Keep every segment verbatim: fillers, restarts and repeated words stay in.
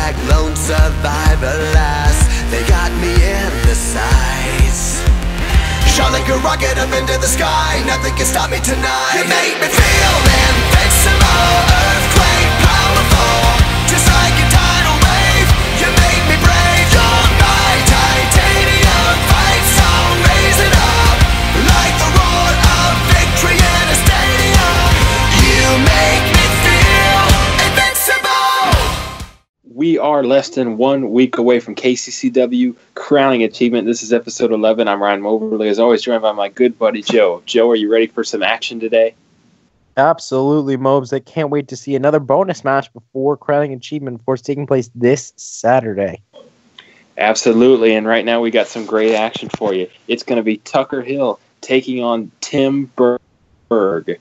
like lone survivor last. They got me in the sights. Shot like a rocket up into the sky. Nothing can stop me tonight. You make me feel invincible, earthquake powerful, just like a tidal wave. You make me brave. You're my titanium fight song. Raise it up like the roar of victory in a stadium. You make me feel invincible. We are less than one week away from K C C W Crowning Achievement. This is episode eleven. I'm Ryan Moberly, as always, joined by my good buddy Joe. Joe, are you ready for some action today? Absolutely, Mobes. I can't wait to see another bonus match before Crowning Achievement, before it's taking place this Saturday. Absolutely, and right now we got some great action for you. It's going to be Tucker Hill taking on Tim Berg.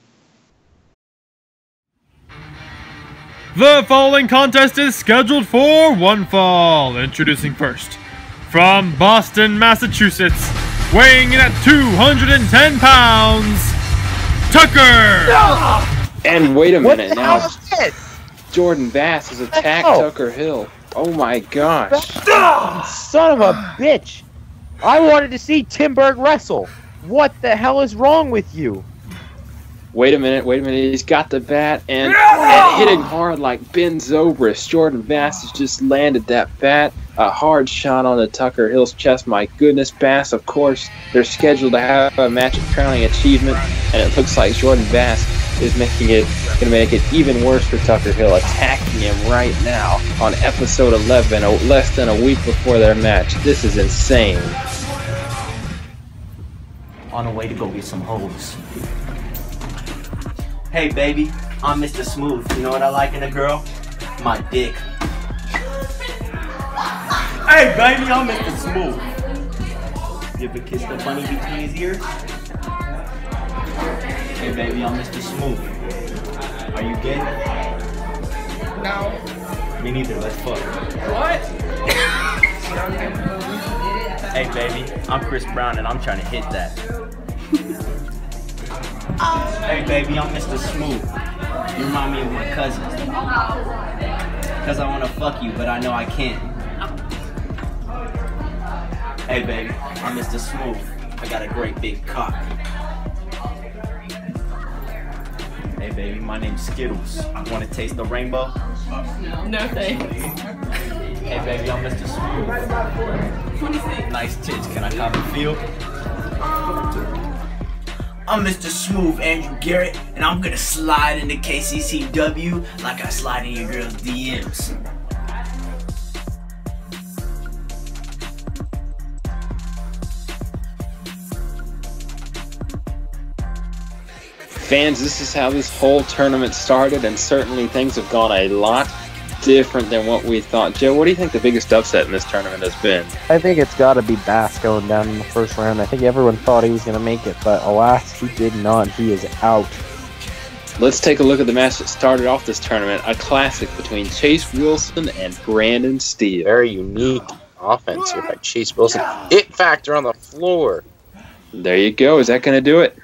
The following contest is scheduled for one fall. Introducing first, from Boston, Massachusetts, weighing in at two hundred ten pounds, Tucker! And wait a What minute, the now hell is this? Jordan Bass has attacked hell? Tucker Hill. Oh my gosh. Son of a bitch! I wanted to see Tim Berg wrestle. What the hell is wrong with you? Wait a minute, wait a minute. He's got the bat and, and hitting hard like Ben Zobrist. Jordan Bass has just landed that bat. A hard shot on the Tucker Hill's chest. My goodness, Bass, of course, they're scheduled to have a match at Crowning Achievement, and it looks like Jordan Bass is making it, going to make it even worse for Tucker Hill, attacking him right now on episode eleven, less than a week before their match. This is insane. On the way to go get some hoes. Hey baby, I'm Mister Smooth. You know what I like in a girl? My dick. Hey baby, I'm Mister Smooth. You ever kissed a bunny between his ears? Hey baby, I'm Mister Smooth. Are you gay? No. Me neither, let's fuck. What? Hey baby, I'm Chris Brown and I'm trying to hit that. Hey baby, I'm Mister Smooth. You remind me of my cousin. Cause I wanna fuck you, but I know I can't. Hey baby, I'm Mister Smooth. I got a great big cock. Hey baby, my name's Skittles. Wanna taste the rainbow? No thanks. Hey baby, I'm Mister Smooth. twenty-six. Nice tits, can I cop a feel? I'm Mister Smooth Andrew Garrett, and I'm gonna slide into K C C W like I slide in your girl's D Ms. Fans, this is how this whole tournament started, and certainly things have gone a lot different than what we thought. Joe, what do you think the biggest upset in this tournament has been? I think it's got to be Bass going down in the first round. I think everyone thought he was going to make it, but alas, he did not. He is out. Let's take a look at the match that started off this tournament, a classic between Chase Wilson and Brandon Steele. Very unique offense here by Chase Wilson. It factor on the floor. There you go. Is that going to do it?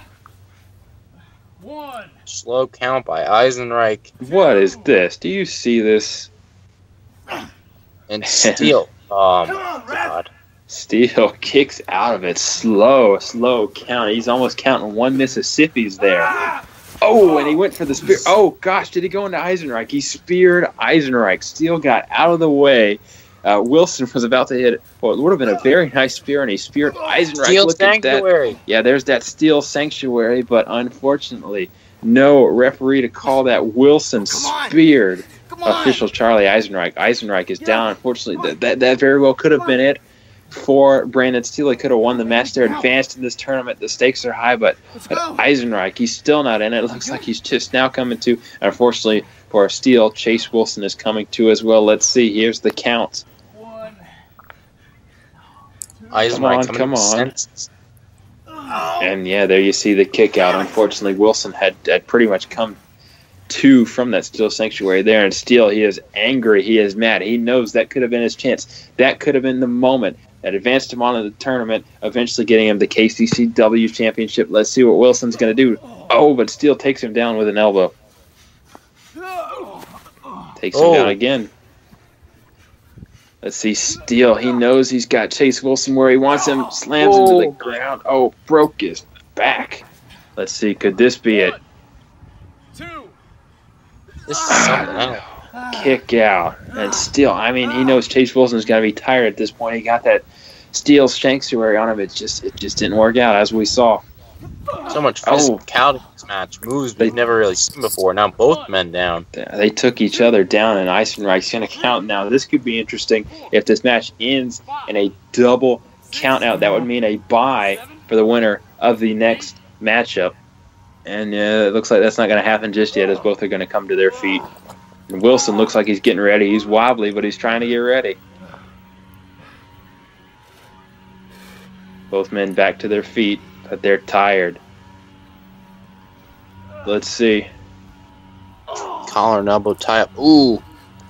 One. Slow count by Eisenreich. What is this? Do you see this? And Steele. Oh my god. Steele kicks out of it. Slow, slow count. He's almost counting one Mississippi's there. Oh, and he went for the spear. Oh, gosh, did he go into Eisenreich? He speared Eisenreich. Steele got out of the way. Uh, Wilson was about to hit, well, it would have been a very nice spear, and he speared Eisenreich. Steel Look at Sanctuary. that. Yeah, there's that Steel Sanctuary, but unfortunately, no referee to call that. Wilson speared official Charlie Eisenreich. Eisenreich is down. Unfortunately, that, that, that very well could have been it for Brandon Steele. He could have won the match there, advanced in this tournament. The stakes are high, but, but Eisenreich, he's still not in it. It looks like he's just now coming to. And unfortunately for Steele, Chase Wilson is coming to as well. Let's see. Here's the count. Eisenreich Come on, come on. And yeah, there you see the kick out. Unfortunately, Wilson had, had pretty much come to from that Steel Sanctuary there. And Steele, he is angry. He is mad. He knows that could have been his chance. That could have been the moment that advanced him on to the tournament, eventually getting him the K C C W Championship. Let's see what Wilson's going to do. Oh, but Steele takes him down with an elbow. Takes him Oh. down again. Let's see, Steele. He knows he's got Chase Wilson where he wants him. Slams him to the ground. Oh, broke his back. Let's see, could this be it? This is something else. Kick out. And Steele, I mean, he knows Chase Wilson's got to be tired at this point. He got that Steel sanctuary on him. It just it just didn't work out, as we saw. So much Oh. physicality in this match. Moves we've never really seen before. Now both men down. They took each other down, and Eisenreich's going to count now. This could be interesting if this match ends in a double count out. That would mean a bye for the winner of the next matchup. And uh, it looks like that's not going to happen just yet, as both are going to come to their feet. And Wilson looks like he's getting ready. He's wobbly, but he's trying to get ready. Both men back to their feet, but they're tired. Let's see. Collar and elbow tie up. Ooh.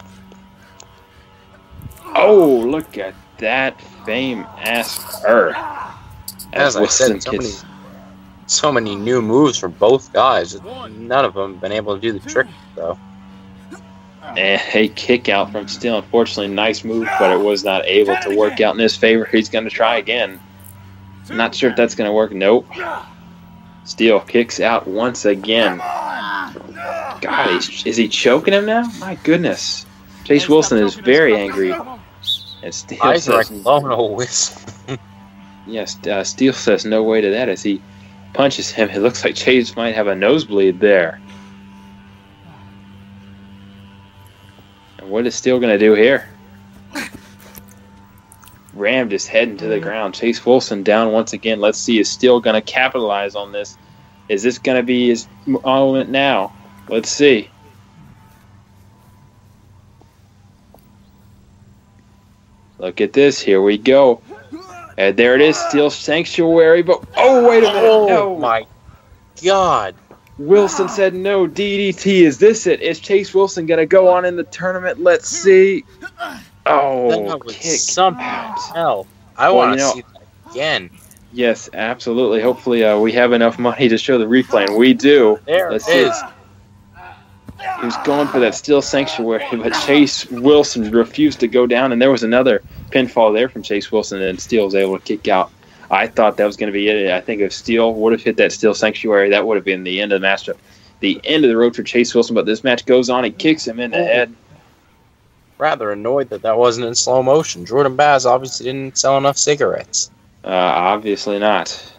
Oh, look at that famous earth. As I said, so many, so many new moves for both guys. None of them have been able to do the trick, though. And a kick out from Steele. Unfortunately, nice move, but it was not able to work out in his favor. He's going to try again. Not sure if that's going to work. Nope. Steele kicks out once again. God, he's, is he choking him now? My goodness. Chase Wilson is very angry. And Steele Eyes are says, like blowing a whistle. yes, uh, Steele says no way to that as he punches him. It looks like Chase might have a nosebleed there. And what is Steele going to do here? Rammed his head into the ground. Chase Wilson down once again. Let's see, is Steele going to capitalize on this? Is this going to be his moment now? Let's see. Look at this. Here we go. And there it is. Steele sanctuary. But oh, wait a minute. Oh No. my God. Wilson said no. D D T. Is this it? Is Chase Wilson going to go on in the tournament? Let's see. Oh, That was kick something out. hell. I Well, want you to know- see that again. Yes, absolutely. Hopefully uh, we have enough money to show the replay, and we do. There Let's it see. is. He was going for that Steel Sanctuary, but Chase Wilson refused to go down, and there was another pinfall there from Chase Wilson, and Steele was able to kick out. I thought that was going to be it. I think if Steele would have hit that Steel Sanctuary, that would have been the end of the matchup. The end of the road for Chase Wilson, but this match goes on. He kicks him in the head. Rather annoyed that that wasn't in slow motion. Jordan Baz obviously didn't sell enough cigarettes. Uh, obviously not.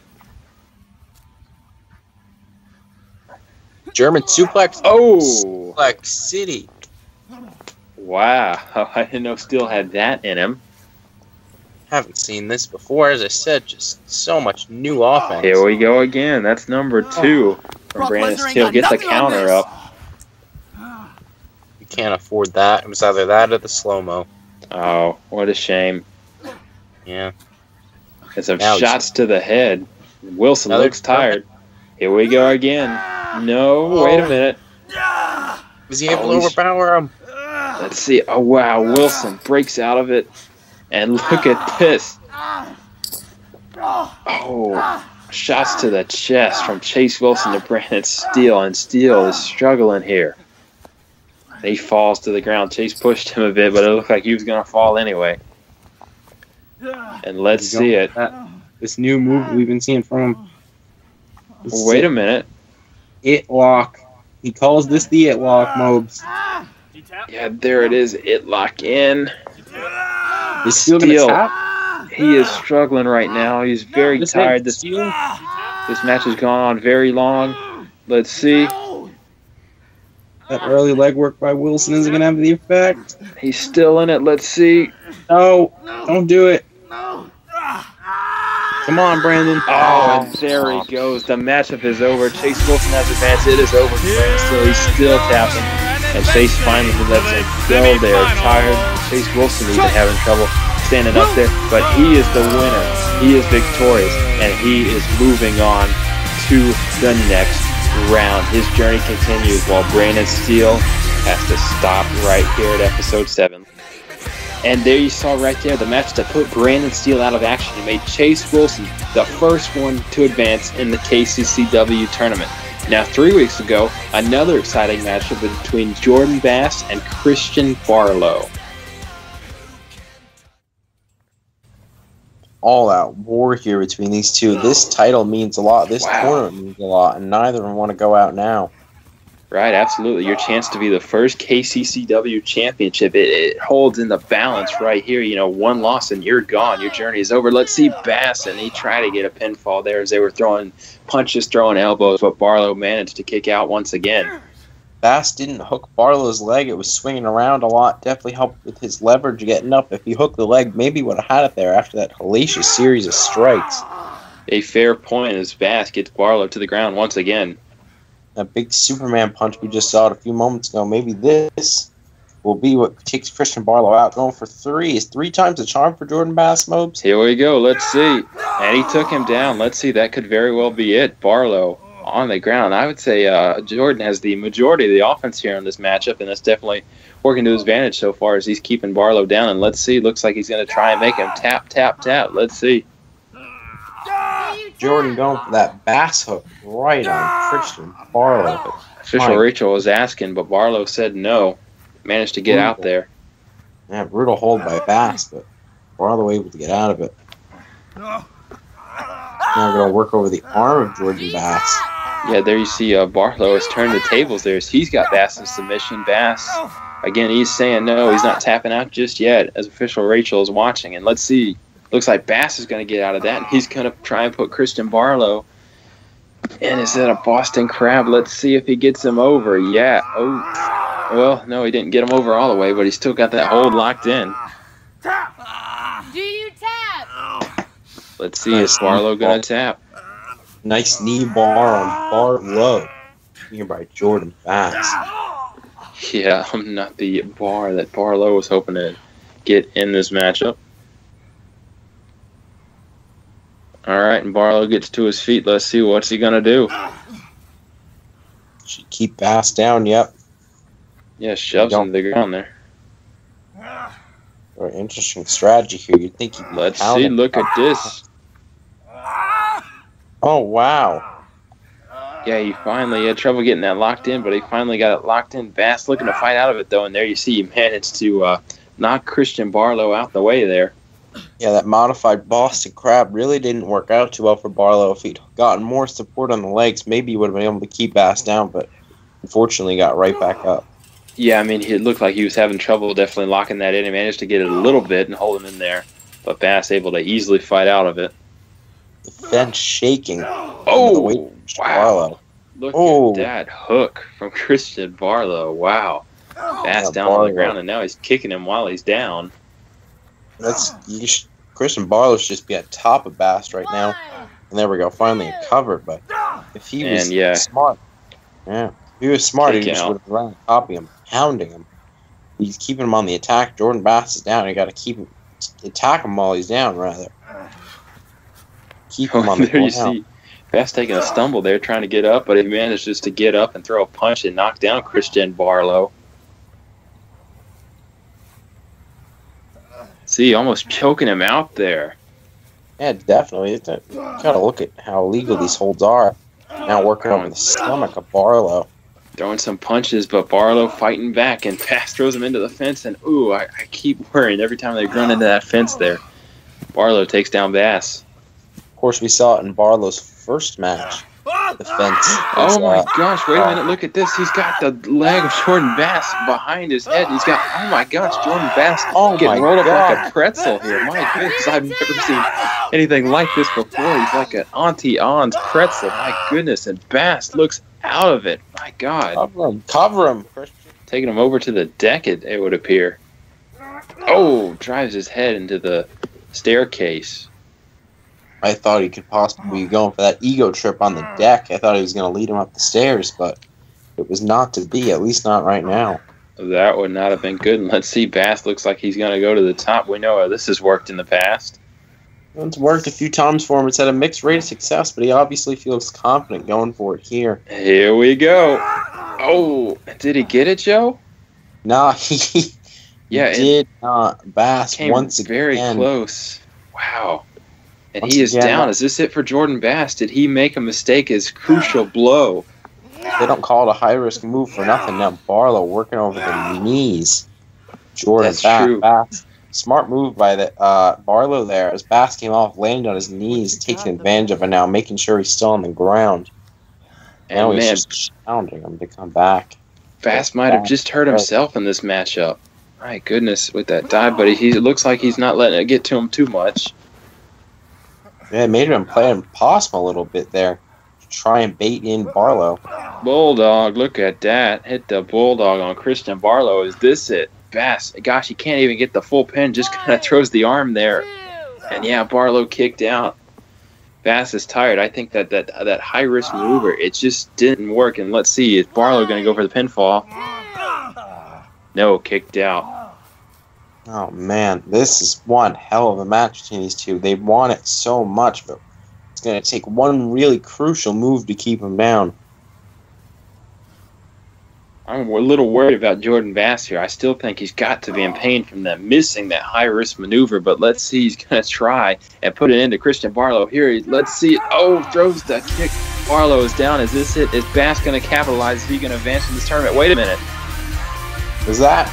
German suplex. Oh! Suplex City. Wow. I didn't know Steele had that in him. Haven't seen this before. As I said, just so much new offense. Here we go again. That's number two from Brandon Steele. Get the counter up. You can't afford that. It was either that or the slow-mo. Oh, what a shame. Yeah. And some Now shots to the head. Wilson Another looks tired. Here we go again. No, wait a minute. Was he able Oh, to he's- overpower him? Let's see. Oh, wow. Wilson breaks out of it. And look at this. Oh, shots to the chest from Chase Wilson to Brandon Steele. And Steele is struggling here. He falls to the ground. Chase pushed him a bit, but it looked like he was going to fall anyway. And let's He's see going it. with that- This new move we've been seeing from him. This is Wait it. a minute. It lock. He calls this the it lock, Mobes. Yeah, there it is. It lock in. He's still gonna Steele. tap. He is struggling right now. He's very This tired. head This Steele. this match has gone on very long. Let's see. That early leg work by Wilson isn't gonna have the effect. He's still in it. Let's see. No, don't do it. Come on, Brandon. Oh, and there he goes. The matchup is over. Chase Wilson has advanced. It is over for Brandon Steele. He's still tapping. And Chase finally lets him go. They are tired. Chase Wilson even having trouble standing up there. But he is the winner. He is victorious. And he is moving on to the next round. His journey continues while Brandon Steele has to stop right here at episode seven. And there you saw right there the match that put Brandon Steele out of action and made Chase Wilson the first one to advance in the K C C W tournament. Now, three weeks ago, another exciting matchup between Jordan Bass and Christian Barlow. all-out war here between these two. This title means a lot. This Wow. tournament means a lot, and neither of them want to go out now. Right, absolutely. Your chance to be the first K C C W championship. It, it holds in the balance right here. You know, one loss and you're gone. Your journey is over. Let's see Bass, and he tried to get a pinfall there as they were throwing punches, throwing elbows, but Barlow managed to kick out once again. Bass didn't hook Barlow's leg. It was swinging around a lot. Definitely helped with his leverage getting up. If he hooked the leg, maybe would have had it there after that hellacious series of strikes. A fair point as Bass gets Barlow to the ground once again. That big Superman punch we just saw it a few moments ago. Maybe this will be what takes Christian Barlow out. Going for three. Is three times the charm for Jordan Bass, Mobes? Here we go. Let's see. And he took him down. Let's see. That could very well be it. Barlow on the ground. I would say uh, Jordan has the majority of the offense here in this matchup, and that's definitely working to his advantage so far as he's keeping Barlow down. And let's see. Looks like he's going to try and make him tap, tap, tap. Let's see. Jordan going for that Bass hook right on Christian Barlow. Official Rachel was asking, but Barlow said no. Managed to get Brutal. out there. Yeah, brutal hold by Bass, but Barlow able to get out of it. Now we're going to work over the arm of Jordan Bass. Yeah, there you see uh, Barlow has turned the tables there. So he's got Bass in submission. Bass, again, he's saying no. He's not tapping out just yet as Official Rachel is watching. And let's see. Looks like Bass is going to get out of that. And he's going to try and put Christian Barlow in instead of Boston Crab. Let's see if he gets him over. Yeah. Oh. Well, no, he didn't get him over all the way, but he still got that hold locked in. Do you tap? Let's see, is Barlow going to tap? Nice knee bar on Barlow. Here by Jordan Bass. Yeah, I'm not the bar that Barlow was hoping to get in this matchup. All right, and Barlow gets to his feet. Let's see what's he going to do. Should keep Bass down, yep. Yeah, shoves him to the ground there. Very interesting strategy here. You'd think he'd Let's pound see, him. look at this. Oh, wow. Yeah, he finally had trouble getting that locked in, but he finally got it locked in. Bass looking to fight out of it, though, and there you see he managed to uh, knock Christian Barlow out the way there. Yeah, that modified Boston Crab really didn't work out too well for Barlow. If he'd gotten more support on the legs, maybe he would have been able to keep Bass down, but unfortunately got right back up. Yeah, I mean, it looked like he was having trouble definitely locking that in. He managed to get it a little bit and hold him in there, but Bass able to easily fight out of it. The fence shaking. Oh, wow. Barlow. Look Oh. at that hook from Christian Barlow. Wow. Bass Yeah, down on Barlow. the ground, and now he's kicking him while he's down. That's you should, Christian Barlow should just be at top of Bass right now. And there we go, finally a cover. But if he was And, yeah. smart, yeah, if he was smart, he Take just out. would have run copy him, pounding him. He's keeping him on the attack. Jordan Bass is down. You got to keep him, attack him while he's down, rather. Keep him on the There you ground. see Bass taking a stumble there, trying to get up, but he managed just to get up and throw a punch and knock down Christian Barlow. See, almost choking him out there. Yeah, definitely. It's a, you gotta look at how illegal these holds are. Now working over the stomach of Barlow. Throwing some punches, but Barlow fighting back, and Bass throws him into the fence, and ooh, I, I keep worrying every time they run into that fence there. Barlow takes down Bass. Of course, we saw it in Barlow's first match. The fence. Oh my uh, gosh, wait a minute, look at this. He's got the leg of Jordan Bass behind his head. He's got, oh my gosh, Jordan Bass Oh getting my rolled up God. like a pretzel here. My goodness, I've never seen anything like this before. He's like an Auntie Anne's pretzel. My goodness, and Bass looks out of it. My God. Cover him. Cover him, Christian. Taking him over to the deck, it, it would appear. Oh, drives his head into the staircase. I thought he could possibly be going for that ego trip on the deck. I thought he was going to lead him up the stairs, but it was not to be, at least not right now. That would not have been good. And let's see, Bass looks like he's going to go to the top. We know how this has worked in the past. It's worked a few times for him. It's had a mixed rate of success, but he obviously feels confident going for it here. Here we go. Oh, did he get it, Joe? Nah, he, Yeah, he it did not. Bass Came once very again. close. Wow. And Once he is again, down. Is this it for Jordan Bass? Did he make a mistake? His crucial blow. They don't call it a high-risk move for nothing. Now Barlow working over the knees. Jordan That's Bass, true. Bass Smart move by the uh, Barlow there as Bass came off, landed on his knees, taking advantage of it now, making sure he's still on the ground. And now he's man, just challenging him to come back. Bass might have just hurt himself in this matchup. My goodness, with that dive, but he, he looks like he's not letting it get to him too much. Yeah, it made him play him possum a little bit there. Try and bait in Barlow. Bulldog, look at that. Hit the Bulldog on Christian Barlow. Is this it? Bass, gosh, he can't even get the full pin. Just kind of throws the arm there. And yeah, Barlow kicked out. Bass is tired. I think that that, that high-risk maneuver, it just didn't work. And let's see, is Barlow going to go for the pinfall? No, kicked out. Oh, man, this is one hell of a match between these two. They want it so much, but it's going to take one really crucial move to keep them down. I'm a little worried about Jordan Bass here. I still think he's got to be in pain from that missing that high-risk maneuver, but let's see. He's going to try and put it into Christian Barlow. Here, let's see. Oh, throws the kick. Barlow is down. Is this it? Is Bass going to capitalize? Is he going to advance in this tournament? Wait a minute. Is that?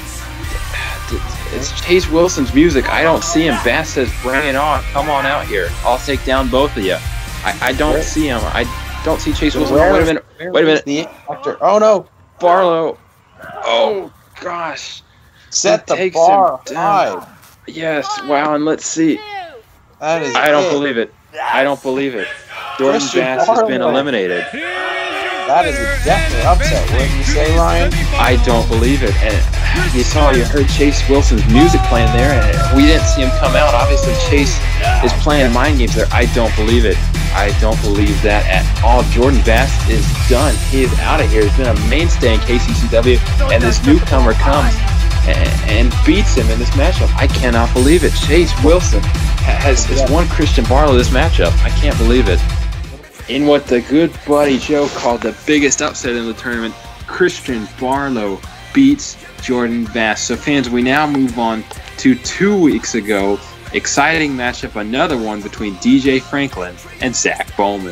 It's Chase Wilson's music. I don't see him. Bass says, bring it on. Come on out here. I'll take down both of you. I, I don't see him. I don't see Chase Wilson. Wait a minute. Wait a minute. The oh, no. Barlow. Oh, gosh. Set the bar high. Yes. Wow. And let's see. That is I don't it. believe it. I don't believe it. Jordan Bass has been eliminated. That is a definite upset, wouldn't you say, Ryan? I don't believe it. And you saw, you heard Chase Wilson's music playing there, and we didn't see him come out. Obviously, Chase is playing mind games there. I don't believe it. I don't believe that at all. Jordan Bass is done. He is out of here. He's been a mainstay in K C C W, and this newcomer comes and, and beats him in this matchup. I cannot believe it. Chase Wilson has, has won Christian Barlow this matchup. I can't believe it. In what the good buddy Joe called the biggest upset in the tournament, Christian Barlow beats Jordan Bass. So fans, we now move on to two weeks ago. Exciting matchup, another one between D J Franklin and Zach Bowman.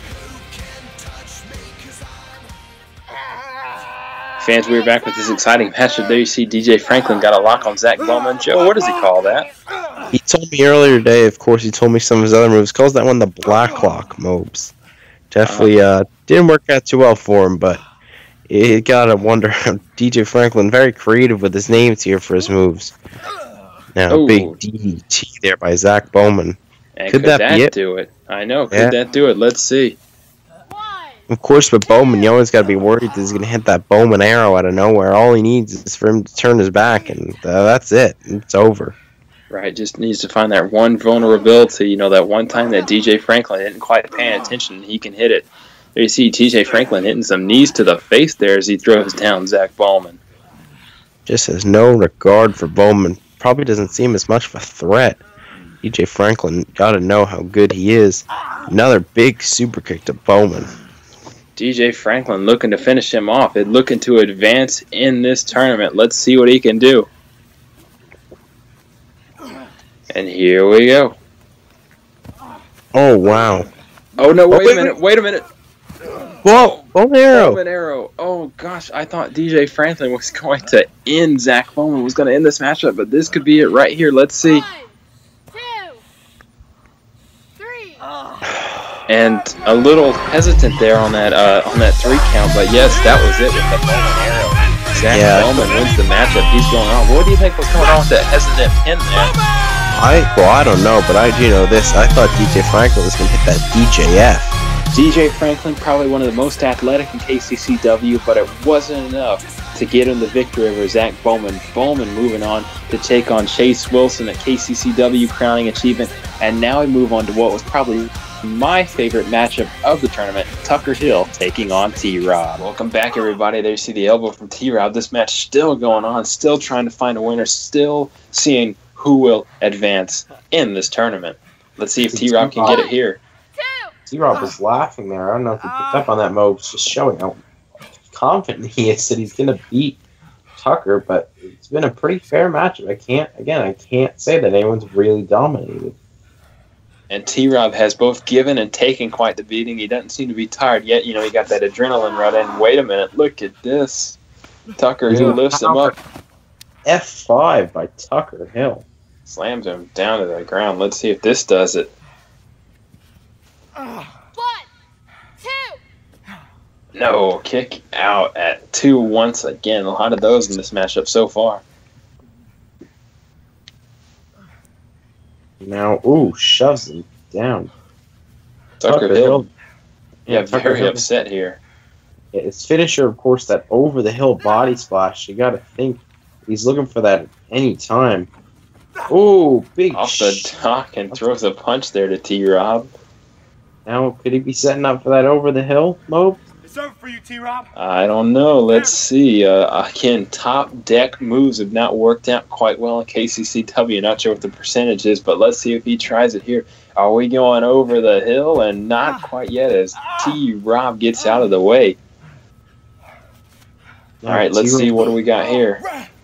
Fans, we are back with this exciting matchup. There you see D J Franklin got a lock on Zach Bowman. Joe, what does he call that? He told me earlier today, of course, he told me some of his other moves. Calls that one the Black Lock moves. Definitely uh, didn't work out too well for him, but you gotta wonder how D J Franklin, very creative with his names here for his moves. Now, Ooh. big D D T there by Zach Bowman. And could, could that, that be it? do it? I know. Could Yeah. that do it? Let's see. Of course, with Bowman, you always got to be worried that he's going to hit that Bowman arrow out of nowhere. All he needs is for him to turn his back, and uh, that's it. It's over. Right, just needs to find that one vulnerability, you know, that one time that D J Franklin didn't quite pay attention, he can hit it. There you see D J Franklin hitting some knees to the face there as he throws down Zach Bowman. Just has no regard for Bowman. Probably doesn't seem as much of a threat. D J Franklin got to know how good he is. Another big super kick to Bowman. D J Franklin looking to finish him off, and looking to advance in this tournament. Let's see what he can do. And here we go. Oh, wow. Oh, no, wait, oh, wait a minute, wait a minute. Whoa, Bowman arrow. Bowman arrow. Oh, gosh, I thought D J Franklin was going to end, Zach Bowman was going to end this matchup, but this could be it right here. Let's see. One, two, three. And a little hesitant there on that uh, on that three count, but yes, that was it with the Bowman arrow. Zach Yeah. Bowman wins the matchup. He's going on. What do you think was going on with that hesitant pin there? I well, I don't know, but I do know this. I thought D J Franklin was going to hit that D J F. D J Franklin, probably one of the most athletic in K C C W, but it wasn't enough to get him the victory over Zach Bowman. Bowman moving on to take on Chase Wilson at K C C W crowning achievement, and now we move on to what was probably my favorite matchup of the tournament, Tucker Hill taking on T-Rob. Welcome back, everybody. There you see the elbow from T-Rob. This match still going on, still trying to find a winner, still seeing who will advance in this tournament. Let's see if T-Rob can get it here. T-Rob was laughing there. I don't know if he picked up on that, Mo. It's just showing how confident he is that he's going to beat Tucker, but it's been a pretty fair matchup. I can't, again, I can't say that anyone's really dominated. And T-Rob has both given and taken quite the beating. He doesn't seem to be tired yet. You know, he got that adrenaline run in. Wait a minute. Look at this. Tucker Hill lifts him up. F five by Tucker Hill. Slams him down to the ground. Let's see if this does it. One, two. No, kick out at two once again. A lot of those in this matchup so far. Now, ooh, shoves him down. Tucker, Tucker Hill. Hill. Yeah, Tucker very Hill. upset here. Yeah, his finisher, of course, that over-the-hill body splash. You got to think he's looking for that at any time. Ooh, big Off the dock and throws a punch there to T-Rob. Now, could he be setting up for that over-the-hill, Mobe? It's over for you, T-Rob. I don't know. Let's see. Uh, again, top deck moves have not worked out quite well in K C C W. Not sure what the percentage is, but let's see if he tries it here. Are we going over the hill? And not quite yet as T-Rob gets out of the way. All right, let's see. What do we got here?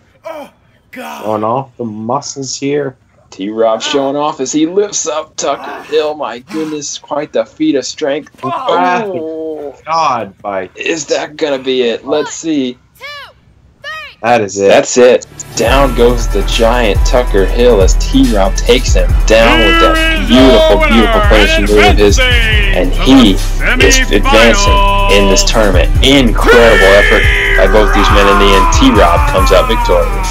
Going off the muscles here. T-Rob showing off as he lifts up Tucker Hill. My goodness, quite the feat of strength. Oh, God, by is that going to be it? Let's see. that is it. That's it. Down goes the giant Tucker Hill as T-Rob takes him down with that beautiful, beautiful finishing move of his. And he is advancing in this tournament. Incredible effort by both these men in the end. T-Rob comes out victorious.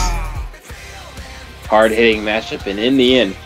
Hard-hitting matchup, and in the end,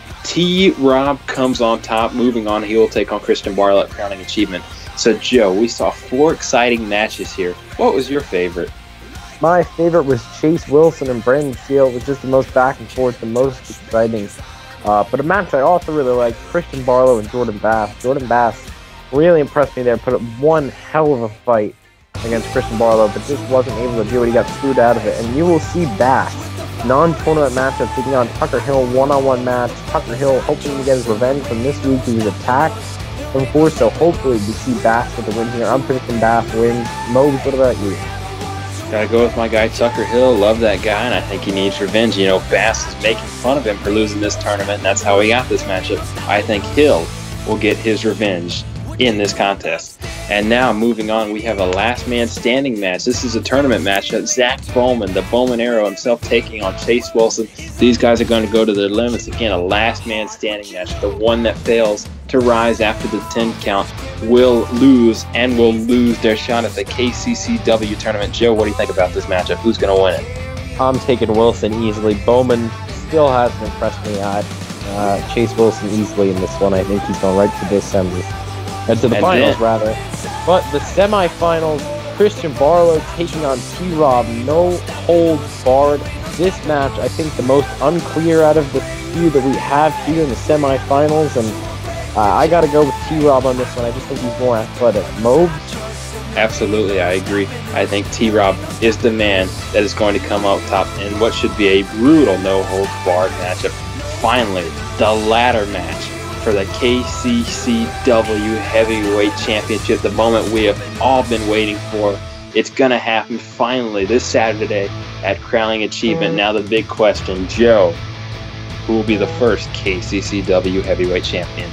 T-Rob comes on top. Moving on, he will take on Christian Barlow at Crowning Achievement. So, Joe, we saw four exciting matches here. What was your favorite? My favorite was Chase Wilson and Brandon Steele. It was just the most back and forth, the most exciting. Uh, but a match I also really liked, Christian Barlow and Jordan Bass. Jordan Bass really impressed me there, put up one hell of a fight against Christian Barlow, but just wasn't able to do it. He got screwed out of it. And you will see Bass, non-tournament matchup, taking on Tucker Hill, one-on-one match. Tucker Hill hoping to get his revenge from this week. He was attacked, of course, so hopefully we see Bass with the win here. I'm predicting Bass wins. Mobes, what about you? Gotta go with my guy Tucker Hill. Love that guy, and I think he needs revenge. You know, Bass is making fun of him for losing this tournament, and that's how he got this matchup. I think Hill will get his revenge in this contest. And now, moving on, we have a last man standing match. This is a tournament match. Zach Bowman, the Bowman Arrow himself, taking on Chase Wilson. These guys are going to go to their limits. Again, a last man standing match. The one that fails to rise after the ten count will lose and will lose their shot at the K C C W tournament. Joe, what do you think about this matchup? Who's going to win it? I'm taking Wilson easily. Bowman still hasn't impressed me yet. Uh, Chase Wilson easily in this one. I think he's going right to the semis. Uh, to the And finals, then- rather. But the semifinals, Christian Barlow taking on T-Rob. No holds barred. This match, I think, the most unclear out of the few that we have here in the semifinals. And uh, I got to go with T-Rob on this one. I just think he's more athletic. Mobes? Absolutely, I agree. I think T-Rob is the man that is going to come out top in what should be a brutal no-holds-barred matchup. Finally, the ladder match for the K C C W Heavyweight Championship, the moment we have all been waiting for. It's going to happen finally this Saturday at Crowning Achievement. Now the big question, Joe, who will be the first K C C W Heavyweight Champion?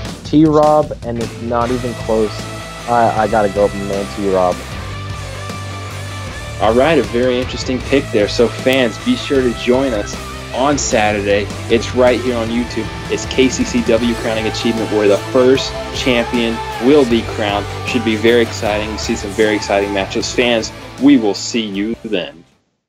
T-Rob, and it's not even close. I, I got to go with my man T-Rob. All right, a very interesting pick there. So fans, be sure to join us on Saturday. It's right here on YouTube. It's K C C W Crowning Achievement, where the first champion will be crowned. Should be very exciting. You see some very exciting matches. Fans, we will see you then.